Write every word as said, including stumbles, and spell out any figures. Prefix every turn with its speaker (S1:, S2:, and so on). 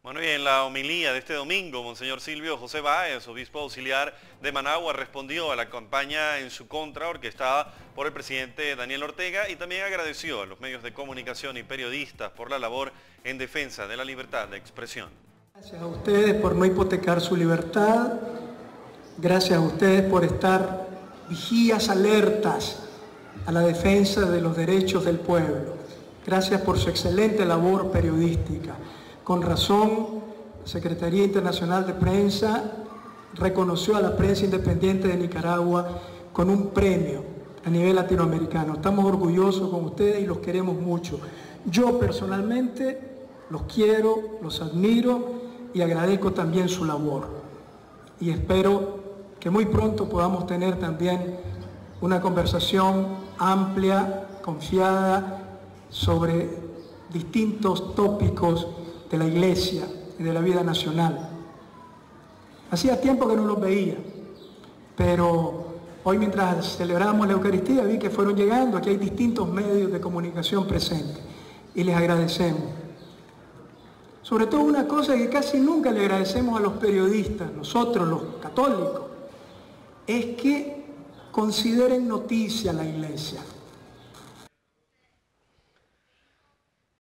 S1: Bueno, y en la homilía de este domingo, Monseñor Silvio José Báez, obispo auxiliar de Managua, respondió a la campaña en su contra orquestada por el presidente Daniel Ortega y también agradeció a los medios de comunicación y periodistas por la labor en defensa de la libertad de expresión.
S2: Gracias a ustedes por no hipotecar su libertad, gracias a ustedes por estar vigías alertas a la defensa de los derechos del pueblo, gracias por su excelente labor periodística. Con razón, la Secretaría Internacional de Prensa reconoció a la prensa independiente de Nicaragua con un premio a nivel latinoamericano. Estamos orgullosos con ustedes y los queremos mucho. Yo personalmente los quiero, los admiro y agradezco también su labor. Y espero que muy pronto podamos tener también una conversación amplia, confiada, sobre distintos tópicos de la Iglesia y de la vida nacional. Hacía tiempo que no los veía, pero hoy mientras celebramos la Eucaristía vi que fueron llegando, aquí hay distintos medios de comunicación presentes y les agradecemos. Sobre todo una cosa que casi nunca le agradecemos a los periodistas, nosotros los católicos, es que consideren noticia la Iglesia.